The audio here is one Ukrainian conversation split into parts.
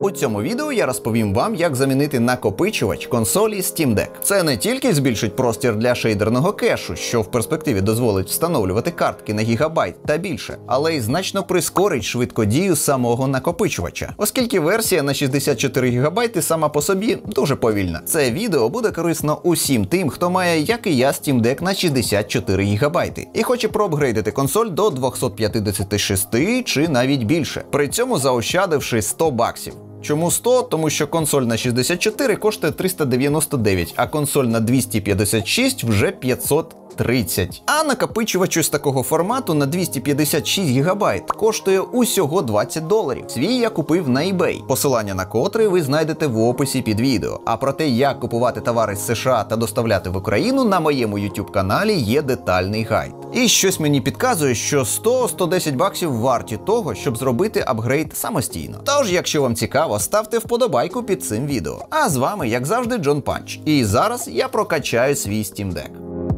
У цьому відео я розповім вам, як замінити накопичувач консолі Steam Deck. Це не тільки збільшить простір для шейдерного кешу, що в перспективі дозволить встановлювати картки на гігабайт та більше, але й значно прискорить швидкодію самого накопичувача, оскільки версія на 64 ГБ сама по собі дуже повільна. Це відео буде корисно усім тим, хто має, як і я, Steam Deck на 64 ГБ і хоче проапгрейдити консоль до 256 чи навіть більше, при цьому заощадивши 100 баксів. Чому 100? Тому що консоль на 64 коштує 399, а консоль на 256 вже 530. А накопичувач ось такого формату на 256 ГБ коштує усього $20. Свій я купив на eBay, посилання на котрий ви знайдете в описі під відео. А про те, як купувати товари з США та доставляти в Україну, на моєму YouTube каналі є детальний гайд. І щось мені підказує, що 100-110 баксів варті того, щоб зробити апгрейд самостійно. Тож, якщо вам цікаво, ставте вподобайку під цим відео. А з вами, як завжди, Джон Панч. І зараз я прокачаю свій Steam Deck.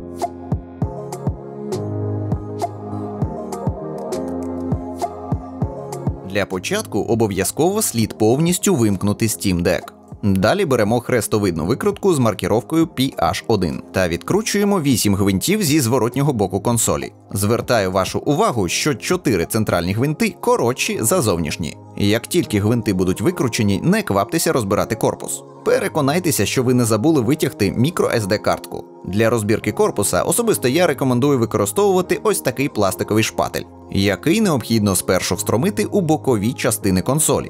Для початку обов'язково слід повністю вимкнути Steam Deck. Далі беремо хрестовидну викрутку з маркіровкою PH1 та відкручуємо 8 гвинтів зі зворотнього боку консолі. Звертаю вашу увагу, що 4 центральні гвинти коротші за зовнішні. Як тільки гвинти будуть викручені, не кваптеся розбирати корпус. Переконайтеся, що ви не забули витягти microSD-картку. Для розбірки корпуса особисто я рекомендую використовувати ось такий пластиковий шпатель, який необхідно спершу встромити у бокові частини консолі.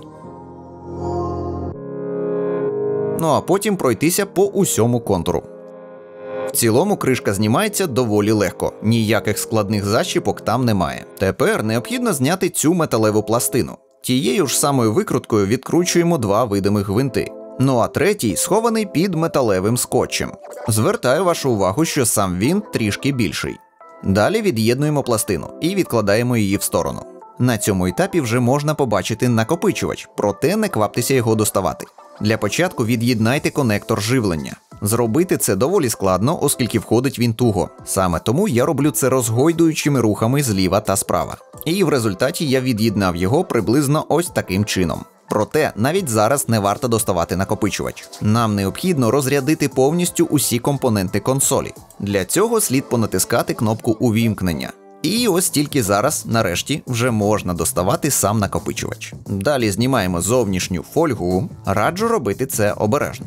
Ну а потім пройтися по усьому контуру. В цілому кришка знімається доволі легко, ніяких складних защіпок там немає. Тепер необхідно зняти цю металеву пластину. Тією ж самою викруткою відкручуємо 2 видимих гвинти. Ну а третій схований під металевим скотчем. Звертаю вашу увагу, що сам він трішки більший. Далі від'єднуємо пластину і відкладаємо її в сторону. На цьому етапі вже можна побачити накопичувач, проте не кваптеся його доставати. Для початку від'єднайте конектор живлення. Зробити це доволі складно, оскільки входить він туго. Саме тому я роблю це розгойдуючими рухами зліва та справа. І в результаті я від'єднав його приблизно ось таким чином. Проте навіть зараз не варто доставати накопичувач. Нам необхідно розрядити повністю усі компоненти консолі. Для цього слід понатискати кнопку увімкнення. І ось тільки зараз, нарешті, вже можна доставати сам накопичувач. Далі знімаємо зовнішню фольгу, раджу робити це обережно.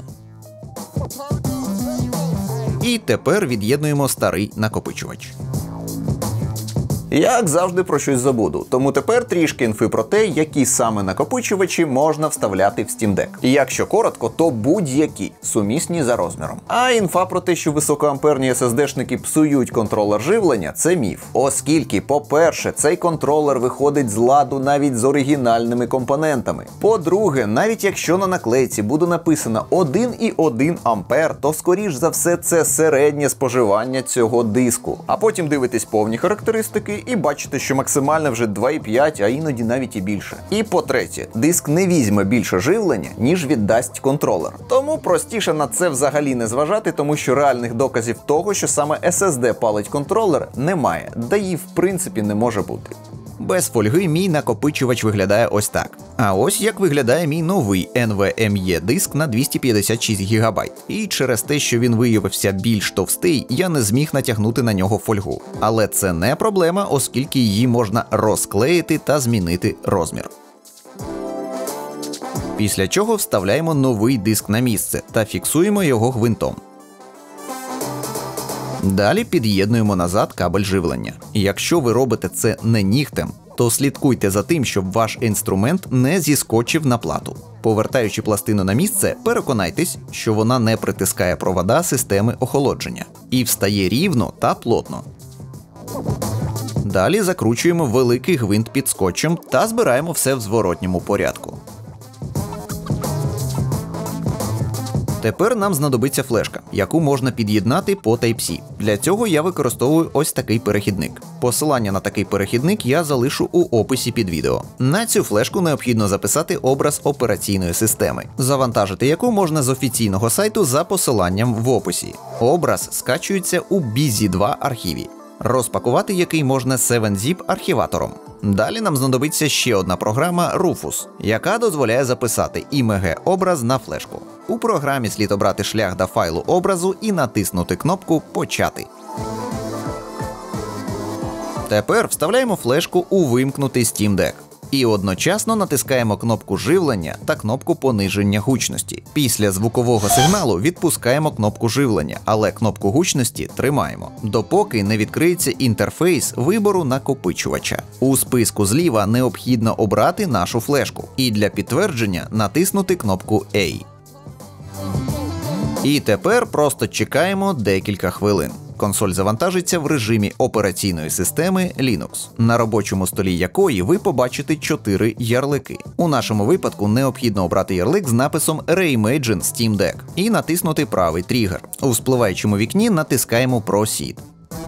І тепер від'єднуємо старий накопичувач. Як завжди про щось забуду, тому тепер трішки інфи про те, які саме накопичувачі можна вставляти в Steam Deck. І якщо коротко, то будь-які, сумісні за розміром. А інфа про те, що високоамперні SSD-шники псують контролер живлення – це міф. Оскільки, по-перше, цей контролер виходить з ладу навіть з оригінальними компонентами. По-друге, навіть якщо на наклейці буде написано 1,1 А, то скоріш за все це середнє споживання цього диску. А потім дивитесь повні характеристики і бачите, що максимально вже 2,5, а іноді навіть і більше. І по-третє, диск не візьме більше живлення, ніж віддасть контролер. Тому простіше на це взагалі не зважати, тому що реальних доказів того, що саме SSD палить контролер, немає, да і в принципі не може бути. Без фольги мій накопичувач виглядає ось так. А ось як виглядає мій новий NVMe диск на 256 ГБ. І через те, що він виявився більш товстий, я не зміг натягнути на нього фольгу. Але це не проблема, оскільки її можна розклеїти та змінити розмір. Після чого вставляємо новий диск на місце та фіксуємо його гвинтом. Далі під'єднуємо назад кабель живлення. Якщо ви робите це не нігтем, то слідкуйте за тим, щоб ваш інструмент не зіскочив на плату. Повертаючи пластину на місце, переконайтесь, що вона не притискає провода системи охолодження і встає рівно та плотно. Далі закручуємо великий гвинт під скотчем та збираємо все в зворотньому порядку. Тепер нам знадобиться флешка, яку можна під'єднати по Type-C. Для цього я використовую ось такий перехідник. Посилання на такий перехідник я залишу у описі під відео. На цю флешку необхідно записати образ операційної системи, завантажити яку можна з офіційного сайту за посиланням в описі. Образ скачується у BZ2 архіві, розпакувати який можна 7-zip архіватором. Далі нам знадобиться ще одна програма Rufus, яка дозволяє записати IMG-образ на флешку. У програмі слід обрати шлях до файлу образу і натиснути кнопку «Почати». Тепер вставляємо флешку у вимкнутий Steam Deck. І одночасно натискаємо кнопку живлення та кнопку пониження гучності. Після звукового сигналу відпускаємо кнопку живлення, але кнопку гучності тримаємо, допоки не відкриється інтерфейс вибору накопичувача. У списку зліва необхідно обрати нашу флешку і для підтвердження натиснути кнопку A. І тепер просто чекаємо декілька хвилин. Консоль завантажиться в режимі операційної системи Linux, на робочому столі якої ви побачите 4 ярлики. У нашому випадку необхідно обрати ярлик з написом Reimagine Steam Deck і натиснути правий тригер. У спливаючому вікні натискаємо Proceed.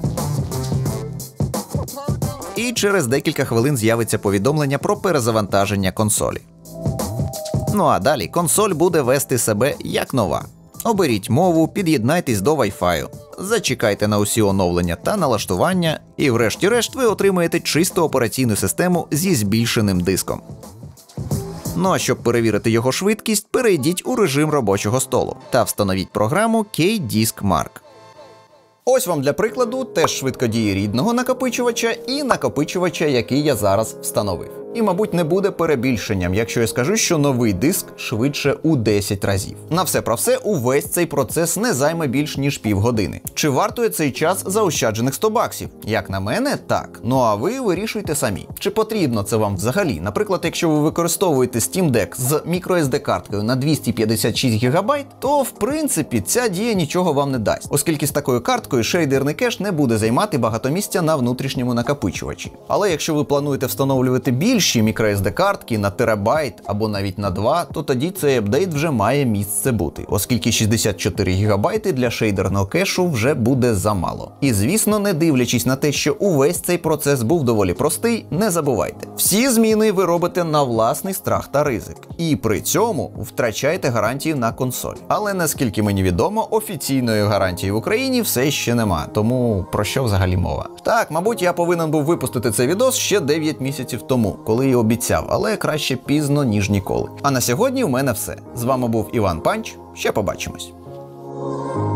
І через декілька хвилин з'явиться повідомлення про перезавантаження консолі. Ну а далі консоль буде вести себе як нова. Оберіть мову, під'єднайтесь до Wi-Fi, зачекайте на усі оновлення та налаштування, і врешті-решт ви отримаєте чисту операційну систему зі збільшеним диском. Ну а щоб перевірити його швидкість, перейдіть у режим робочого столу та встановіть програму K-Disk Mark. Ось вам для прикладу теж швидкодії рідного накопичувача і накопичувача, який я зараз встановив. І, мабуть, не буде перебільшенням, якщо я скажу, що новий диск швидше у 10 разів. На все про все, увесь цей процес не займе більш ніж півгодини. Чи вартує цей час заощаджених 100 баксів? Як на мене, так. Ну а ви вирішуйте самі. Чи потрібно це вам взагалі? Наприклад, якщо ви використовуєте Steam Deck з microSD-карткою на 256 ГБ, то в принципі ця дія нічого вам не дасть, оскільки з такою карткою шейдерний кеш не буде займати багато місця на внутрішньому накопичувачі. Але якщо ви плануєте встановлювати більші microSD-картки на терабайт або навіть на 2, то тоді цей апдейт вже має місце бути, оскільки 64 ГБ для шейдерного кешу вже буде замало. І звісно, не дивлячись на те, що увесь цей процес був доволі простий, не забувайте. Всі зміни ви робите на власний страх та ризик. І при цьому втрачаєте гарантію на консоль. Але наскільки мені відомо, офіційної гарантії в Україні все ще нема, тому про що взагалі мова? Так, мабуть, я повинен був випустити цей відос ще 9 місяців тому, коли і обіцяв, але краще пізно, ніж ніколи. А на сьогодні у мене все. З вами був Іван Панч, ще побачимось.